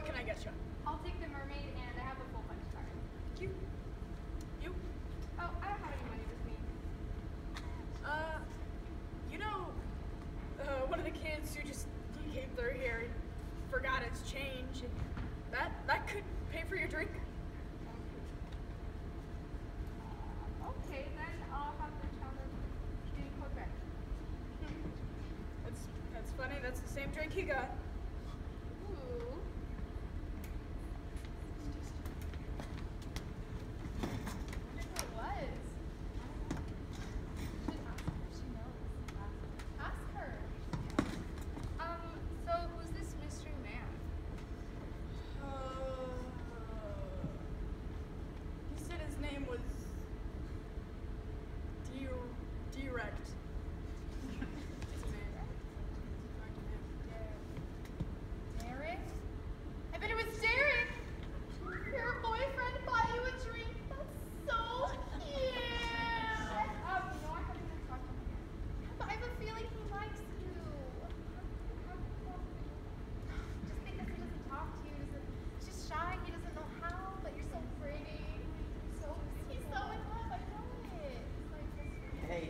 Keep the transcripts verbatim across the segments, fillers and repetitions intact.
what can I get you? I'll take the mermaid, and I have a full punch card. You? You? Oh, I don't have any money with me. Uh, you know, uh, one of the kids who just came through here and forgot his change. That that could pay for your drink. Uh, okay, then I'll have the challenge in Quebec. That's that's funny. That's the same drink he got. Ooh. I wonder who it was. I don't know. Should ask her if she knows. Ask her. Um, so who's this mystery man? Uh, he said his name was D Direct. Derek? I bet it was Derek! Your boyfriend bought you a drink? That's so cute! Um, you know, I haven't even talked to him yet. But I have a feeling he likes you. Just because he doesn't talk to you, doesn't, he's just shy, he doesn't know how, but you're so pretty. So, he's so in love, I know it. It's like this. Hey.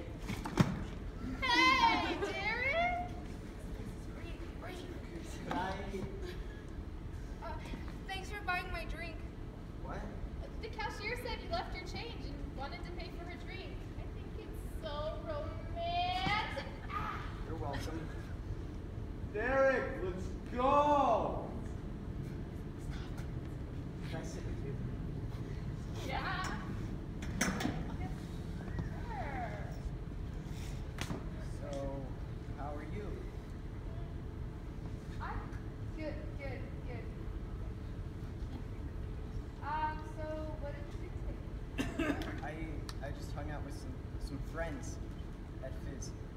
Hey, Derek! Breathe, breathe. Bye. Uh, thanks for buying my drink. What? The cashier said you left your change and wanted to pay for her drink. I think it's so romantic. Ah. You're welcome. Derek, let's go! Can I sit with you? Yeah. Okay. Sure. So, how are you? I'm good, good, good. Um, so what did you do today? I I just hung out with some some friends at Fizz.